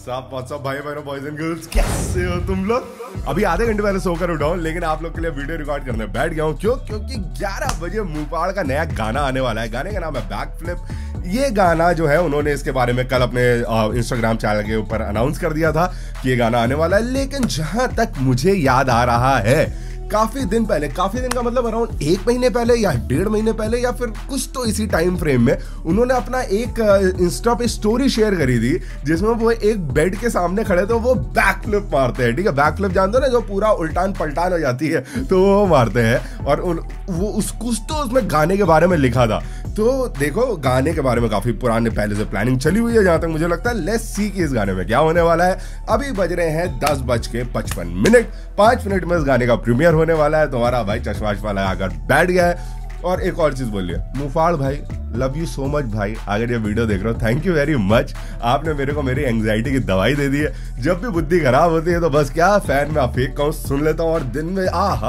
सब भाई बहनों, बॉयज एंड गर्ल्स, कैसे हो तुम लोग? अभी आधे घंटे पहले सोकर उठा हूं, लेकिन आप लोग के लिए वीडियो रिकॉर्ड करने बैठ गया हूं। क्यों? क्योंकि 11 बजे मुंहफाड़ का नया गाना आने वाला है। गाने का नाम है बैक फ्लिप। ये गाना जो है उन्होंने इसके बारे में कल अपने इंस्टाग्राम चैनल के ऊपर अनाउंस कर दिया था कि ये गाना आने वाला है। लेकिन जहां तक मुझे याद आ रहा है, काफी दिन का मतलब अराउंड 1 महीने पहले या 1.5 महीने पहले या फिर कुछ तो इसी टाइम फ्रेम में उन्होंने अपना एक इंस्टा पे स्टोरी शेयर करी थी, जिसमें वो एक बेड के सामने खड़े तो वो बैक फ्लिप मारते हैं। ठीक है, बैक फ्लिप जानते हो ना, जो पूरा उल्टान पलटान हो जाती है, तो वो मारते हैं। और वो कुछ तो उसमें गाने के बारे में लिखा था। तो देखो, गाने के बारे में काफी पुराने पहले से प्लानिंग चली हुई है, जहां तक मुझे लगता है। लेट्स सी कि इस गाने में क्या होने वाला है। अभी बज रहे हैं 10:55। 5 मिनट में इस गाने का प्रीमियर होने वाला है। तुम्हारा भाई चश्मा वाला आकर बैठ गया है। और एक और चीज बोलिए, मुंहफाड़ भाई, लव यू सो मच भाई। अगर ये वीडियो देख रहे हो, थैंक यू वेरी मच। आपने मेरे को मेरी एंग्जाइटी की दवाई दे दी है। जब भी बुद्धि खराब होती है तो बस क्या फैन में फेक काउंट सुन लेता हूँ, और दिन में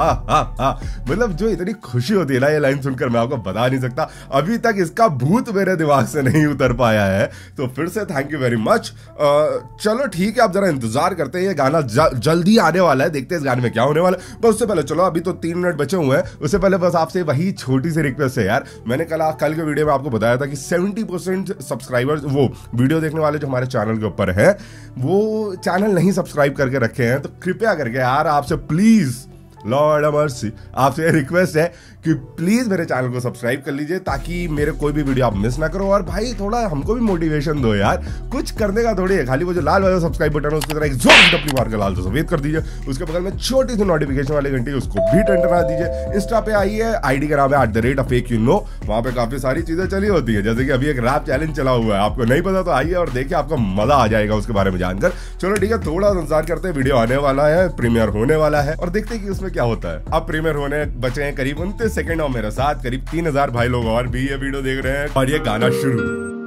मतलब जो इतनी खुशी होती है ना ये लाइन सुनकर, मैं आपको बता नहीं सकता। अभी तक इसका भूत मेरे दिमाग से नहीं उतर पाया है। तो फिर से थैंक यू वेरी मच। चलो ठीक है, आप जरा इंतजार करते हैं। ये गाना जल्दी आने वाला है, देखते हैं इस गाने में क्या होने वाला है। बस उससे पहले चलो, अभी तो 3 मिनट बचे हुए हैं। उससे पहले बस आपसे वही छोटी सी रिक्वेस्ट है यार। मैंने कल के वीडियो में आपको बताया था कि 70% सब्सक्राइबर्स, वो वीडियो देखने वाले जो हमारे चैनल के ऊपर है, वो चैनल नहीं सब्सक्राइब करके रखे हैं। तो कृपया करके यार आपसे प्लीज, लॉर्ड मर्सी, आपसे रिक्वेस्ट है कि प्लीज मेरे चैनल को सब्सक्राइब कर लीजिए, ताकि मेरे कोई भी वीडियो आप मिस ना करो। और भाई थोड़ा हमको भी मोटिवेशन दो यार, कुछ करने का थोड़ी है। खाली वो जो लाल वाला सब्सक्राइब बटन है उसकी तरह एक जोर टपली मार के लाल तो सफेद कर दीजिए। उसके बगल में छोटी सी नोटिफिकेशन वाली घंटी, उसको भी टन टना दीजिए। इंस्टा पे आइए, आईडी का नाम है @fake वहां पे काफी सारी चीजें चली होती है। जैसे कि अभी एक रैप चैलेंज चला हुआ है, आपको नहीं पता तो आइए और देखिए, आपको मजा आ जाएगा उसके बारे में जानकर। चलो ठीक है, थोड़ा इंतजार करते हैं। वीडियो आने वाला है, प्रीमियर होने वाला है, और देखते हैं कि उसमें क्या होता है। अब प्रीमियर होने बचे हैं करीब 29 सेकंड, और मेरे साथ करीब 3000 भाई लोग और भी ये वीडियो देख रहे हैं। और ये गाना शुरू।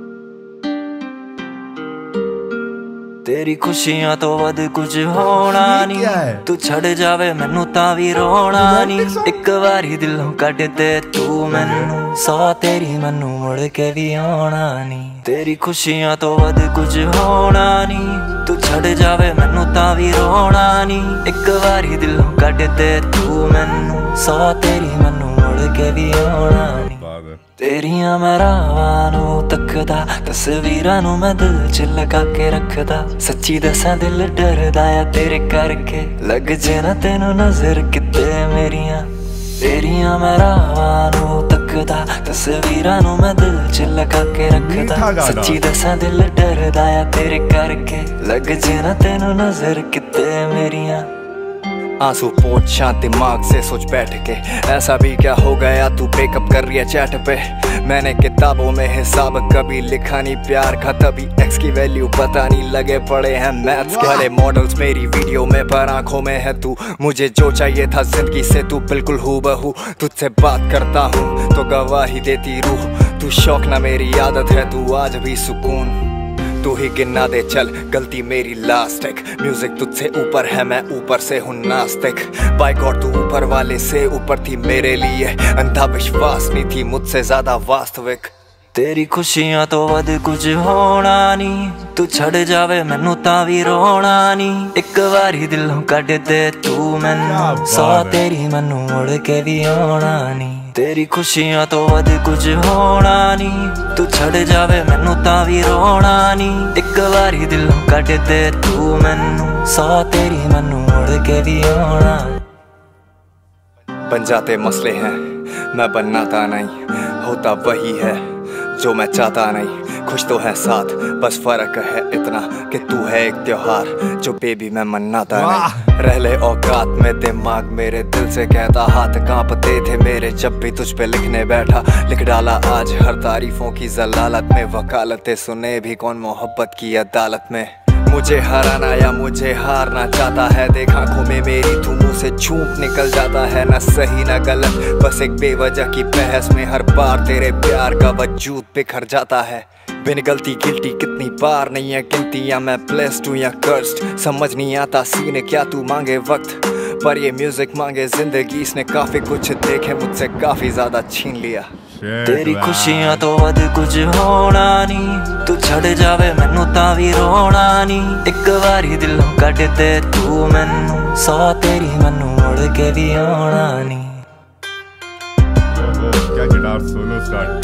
तेरी खुशियां तो वध कुछ होना नहीं, तू छड़ जावे मैनू तां वी रोना नहीं। एक बारी दिलों कट दे तू मैनू, 100 तेरी मैनू मुड़ के भी आना नहीं। तेरी खुशियां तो वध कुछ होना नहीं, तू छड़ जावे मैनू तां वी रोना नहीं। एक बारी दिलों कट दे तू मैनू, 100 तेरी मैनू मुड़ के भी आना नहीं। तेरियां मैं रावां नू तकदा, तस्वीरां नू मैं दिल च लगा के रखदा। सच्ची दसां दिल डरदा आ तेरे करके, लग जे ना तेनू नजर किते मेरियां। तेरियां मैं रावां नू तकदा, तस्वीरां नू मैं दिल च लगा के रखदा। सच्ची दसां दिल डरदा आ तेरे करके, लग जे ना तेनू नजर किते मेरियां। आंसू पोंछा दिमाग से सोच बैठ के, ऐसा भी क्या हो गया तू ब्रेकअप कर रही है चैट पे। मैंने किताबों में हिसाब कभी लिखा नहीं प्यार का, तभी एक्स की वैल्यू पता नहीं लगे पड़े हैं मैथ्स के मॉडल्स मेरी वीडियो में, पर आंखों में है तू। मुझे जो चाहिए था जिंदगी से तू बिल्कुल हूबहू। तुझसे बात करता हूँ तो गवाही देती रूह, तू शौक ना मेरी आदत है, तू आज भी सुकून। तू ही गिना दे चल, गलती मेरी लास्ट एक। म्यूजिक तुझसे ऊपर है, मैं ऊपर से हूँ नास्तिक। बाय गॉड तू ऊपर वाले से ऊपर थी मेरे लिए, अंधा विश्वास नहीं थी मुझसे ज्यादा वास्तविक। तेरी खुशियां तो वध कुछ होना नहीं, तू छड़ जावे मैनू तां वी रोना नहीं। एक बारी दिलों कट दे तू मैनू, 100 तेरी मैनू मुड़ के भी आना नहीं। तेरी खुशियां तो वध कुछ होना नहीं, तू छड़ जावे मैनू तां वी रोना नहीं। एक बारी दिलों कट दे तू मैनू, 100 तेरी मैनू मुड़ के भी आना। बन जाते मसले हैं, मैं बनाता नहीं, होता वही है जो मैं चाहता नहीं। खुश तो है साथ, बस फर्क है इतना कि तू है एक त्योहार जो बेबी मैं मनाता नहीं। रह ले औकात में, दिमाग मेरे दिल से कहता, हाथ कांपते थे मेरे जब भी तुझ पे लिखने बैठा। लिख डाला आज हर तारीफों की जलालत में, वकालतें सुने भी कौन मोहब्बत की अदालत में। मुझे हराना या मुझे हारना चाहता है, देख आंखों में मेरी तू मुंह से झूठ निकल जाता है। ना सही ना गलत, बस एक बेवजह की बहस में हर बार तेरे प्यार का वजूद बिखर जाता है। बिन गलती गिल्टी कितनी बार नहीं है गिनती, या मैं ब्लेस्ड हूँ या कर्स्ड, समझ नहीं आता सीने क्या तू मांगे वक्त, पर ये म्यूजिक मांगे जिंदगी। इसने काफी कुछ देखे मुझसे, काफी ज्यादा छीन लिया। तेरी खुशियां तो वध कुछ होना नहीं, तू छड़ जावे मैनू तां वी रोना नहीं। एक बारी दिलों कट ते तू मैनू, सौ तेरी मैनू मुड़ के भी आना नहीं। क्या गिटार सोलो स्टार्ट।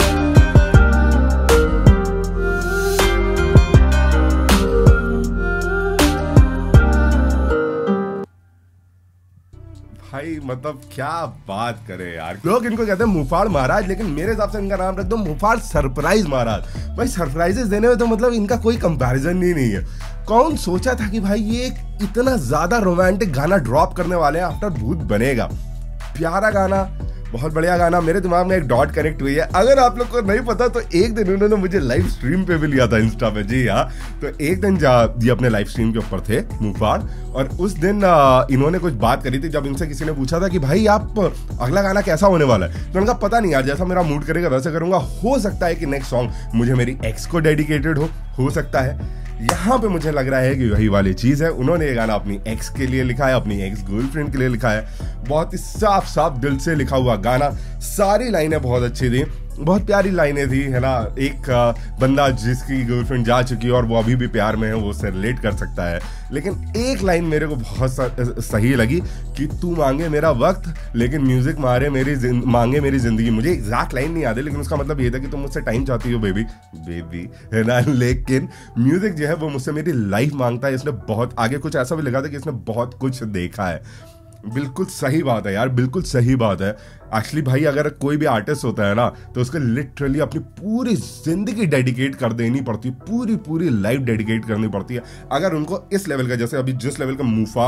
भाई मतलब क्या बात करे यार। लोग इनको कहते हैं मुफाड़ महाराज, लेकिन मेरे हिसाब से इनका नाम रख दो मुफाड़ सरप्राइज महाराज। भाई सरप्राइजेस देने में तो मतलब इनका कोई कंपैरिजन ही नहीं है। कौन सोचा था कि भाई ये इतना ज्यादा रोमांटिक गाना ड्रॉप करने वाले हैं आफ्टर भूत बनेगा। प्यारा गाना, बहुत बढ़िया गाना। मेरे दिमाग में एक डॉट कनेक्ट हुई है। अगर आप लोग को नहीं पता तो एक दिन उन्होंने मुझे लाइव स्ट्रीम पे भी लिया था इंस्टा पे। जी हाँ, तो एक दिन ये अपने लाइव स्ट्रीम के ऊपर थे मुफाड़, और उस दिन इन्होंने कुछ बात करी थी। जब इनसे किसी ने पूछा था कि भाई आप अगला गाना कैसा होने वाला है, तो उनका पता नहीं यार, जैसा मेरा मूड करेगा वैसे करूंगा। हो सकता है कि नेक्स्ट सॉन्ग मुझे मेरी एक्स को डेडिकेटेड हो सकता है। यहाँ पे मुझे लग रहा है कि वही वाली चीज है। उन्होंने ये गाना अपनी एक्स के लिए लिखा है, अपनी एक्स गर्लफ्रेंड के लिए लिखा है। बहुत ही साफ साफ दिल से लिखा हुआ गाना। सारी लाइनें बहुत अच्छी थी, बहुत प्यारी लाइनें थी, है ना। एक बंदा जिसकी गर्लफ्रेंड जा चुकी है और वो अभी भी प्यार में है, वो उससे रिलेट कर सकता है। लेकिन एक लाइन मेरे को बहुत सही लगी कि तू मांगे मेरा वक्त लेकिन म्यूजिक मांगे मेरी जिंदगी। मुझे एग्जैक्ट लाइन नहीं याद है, लेकिन उसका मतलब ये था कि तुम मुझसे टाइम चाहती हो बेबी, है ना, लेकिन म्यूजिक जो है वो मुझसे मेरी लाइफ मांगता है। इसने बहुत आगे कुछ ऐसा भी लिखा था कि इसने बहुत कुछ देखा है। बिल्कुल सही बात है यार, बिल्कुल सही बात है। एक्चुअली भाई अगर कोई भी आर्टिस्ट होता है ना, तो उसको लिटरली अपनी पूरी जिंदगी डेडिकेट कर देनी पड़ती है, पूरी लाइफ डेडिकेट करनी पड़ती है। अगर उनको इस लेवल का, जैसे अभी जिस लेवल का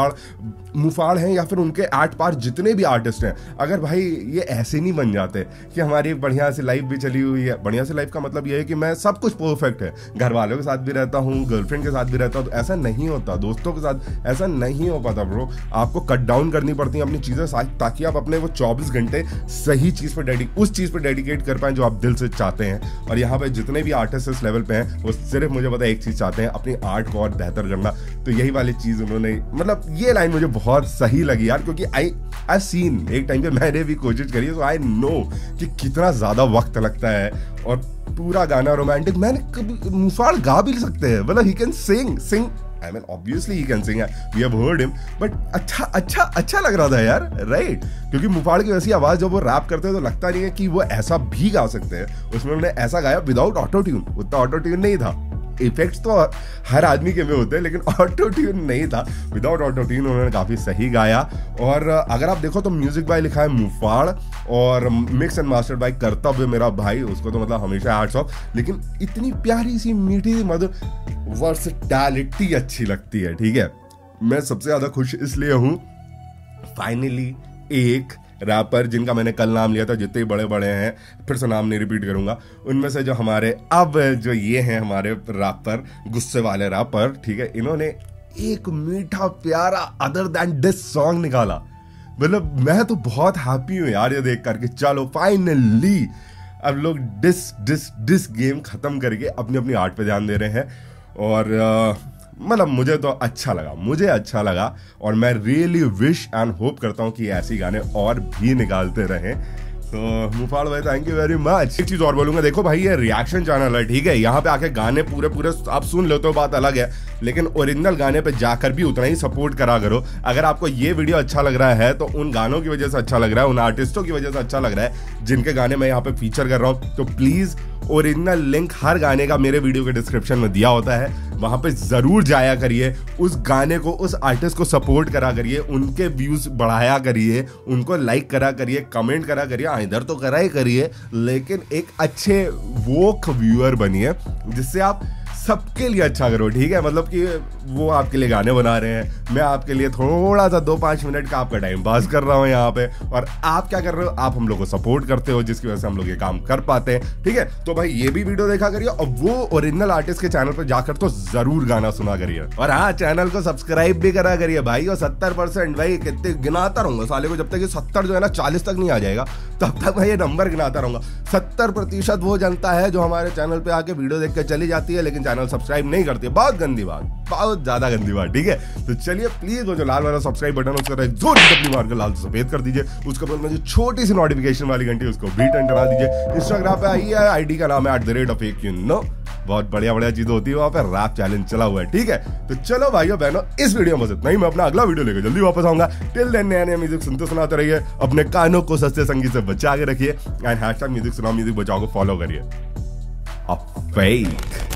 मुफाड़ है या फिर उनके आठ पार जितने भी आर्टिस्ट हैं, अगर भाई ये ऐसे नहीं बन जाते कि हमारी बढ़िया सी लाइफ भी चली हुई है। बढ़िया सी लाइफ का मतलब ये है कि मैं सब कुछ परफेक्ट है, घर वालों के साथ भी रहता हूँ, गर्लफ्रेंड के साथ भी रहता हूँ, तो ऐसा नहीं होता। दोस्तों के साथ ऐसा नहीं हो पाता ब्रो। आपको कट डाउन करनी पड़ती है अपनी चीजें, ताकि आप अपने वो 24 घंटे सही चीज पर उस चीज पर डेडिकेट कर पाए जो आप दिल से चाहते हैं। और यहाँ पे जितने भी आर्टिस्ट इस लेवल पे हैं, वो सिर्फ मुझे पता है एक चीज चाहते हैं, अपनी आर्ट को और बेहतर करना। तो यही वाली चीज उन्होंने, मतलब ये लाइन मुझे बहुत सही लगी यार, क्योंकि आई सीन एक टाइम पे मैंने भी कोशिश करी है, तो आई नो कि कितना ज्यादा वक्त लगता है। और पूरा गाना रोमांटिक, मैंने कभी मुफाड़ गा भी सकते हैं, मतलब he can sing I mean, obviously he can sing. We have heard him, but अच्छा लग रहा था यार, राइट? क्योंकि मुफाड़ की वैसी आवाज जब वो रैप करते हैं तो लगता नहीं है कि वो ऐसा भी गा सकते हैं। उसमें उन्होंने ऐसा गाया विदाउट ऑटो ट्यून। उतना ऑटो ट्यून नहीं था। इफेक्ट्स तो हर आदमी के में होते हैं, लेकिन ऑटो ट्यून नहीं था। विदाउट ऑटो ट्यून उन्होंने काफी सही गाया। और अगर आप देखो तो म्यूजिक बाय लिखा है मुफाड़, और मिक्स एंड मास्टर बाय कर्तव्य मेरा भाई, उसको तो मतलब हमेशा हैट्स ऑफ। लेकिन इतनी प्यारी सी मीठी मधुर वर्सटैलिटी अच्छी लगती है, ठीक है। मैं सबसे ज्यादा खुश इसलिए हूं, फाइनली एक रैपर जिनका मैंने कल नाम लिया था, जितने बड़े बड़े हैं, फिर से नाम नहीं रिपीट करूंगा, उनमें से जो हमारे अब जो ये हैं हमारे रैपर, गुस्से वाले रैपर, ठीक है, इन्होंने एक मीठा प्यारा अदर देन डिस सॉन्ग निकाला। मतलब मैं तो बहुत हैप्पी हूं यार ये देख करके। चलो फाइनली अब लोग डिस गेम खत्म करके अपनी अपनी आर्ट पे ध्यान दे रहे हैं। और मतलब मुझे तो अच्छा लगा, और मैं रियली विश एंड होप करता हूँ कि ऐसे गाने और भी निकालते रहें। तो मुफाड़ भाई थैंक यू वेरी मच। एक चीज और बोलूंगा, देखो भाई ये रिएक्शन चैनल है, ठीक है, यहाँ पे आके गाने पूरे आप सुन लो तो बात अलग है, लेकिन ओरिजिनल गाने पे जाकर भी उतना ही सपोर्ट करा करो। अगर आपको ये वीडियो अच्छा लग रहा है तो उन गानों की वजह से अच्छा लग रहा है, उन आर्टिस्टों की वजह से अच्छा लग रहा है जिनके गाने मैं यहाँ पे फीचर कर रहा हूँ, तो प्लीज ओरिजिनल लिंक हर गाने का मेरे वीडियो के डिस्क्रिप्शन में दिया होता है, वहां पे जरूर जाया करिए, उस गाने को, उस आर्टिस्ट को सपोर्ट करा करिए, उनके व्यूज बढ़ाया करिए, उनको लाइक करा करिए, कमेंट करा करिए, इधर तो करा ही करिए, लेकिन एक अच्छे वोक व्यूअर बनिए जिससे आप सबके लिए अच्छा करो, ठीक है। मतलब कि वो आपके लिए गाने बना रहे हैं, मैं आपके लिए थोड़ा सा 2-5 मिनट का आपका टाइम पास कर रहा हूँ यहाँ पे, और आप क्या कर रहे हो, आप हम लोग को सपोर्ट करते हो, जिसकी वजह से हम लोग ये काम कर पाते हैं, ठीक है। तो भाई ये भी वीडियो देखा करिए, और वो ओरिजिनल आर्टिस्ट के चैनल पर जाकर तो जरूर गाना सुना करिए, और हाँ चैनल को सब्सक्राइब भी करा करिए भाई। और 70% भाई कितने गिनाता रहूंगा साले को, जब तक ये 70 जो है ना 40 तक नहीं आ जाएगा तब तक भाई ये नंबर गिनाता रहूंगा। 70% वो जनता है जो हमारे चैनल पे आके वीडियो देख के चली जाती है, लेकिन चैनल सब्सक्राइब नहीं करते, बहुत गंदी बात, बहुत ज्यादा गंदी बात, ठीक है। तो चलिए प्लीज वो जो लाल वाला सब्सक्राइब बटन उसका जोर की टपली मार कर लाल से सफेद कर दीजिए, उसके बाद में जो छोटी सी नोटिफिकेशन वाली घंटी उसको भी टर्न करा दीजिए। इंस्टाग्राम पे आइए, आईडी का नाम है @1 बहुत बढ़िया बढ़िया चीजें होती है वहां पे, रैप चैलेंज चला हुआ है, ठीक है। तो चलो भाइयों बहनों, इस वीडियो में बस इतना ही, मैं अपना अगला वीडियो लेकर जल्दी वापस आऊंगा। टिल देन नया नया म्यूजिक सुनते सुनाते रहिए, अपने कानों को सस्ते संगीत से बचा के रखिए एंड #म्यूजिक सुनाओ म्यूजिक बचाओ को फॉलो करिए।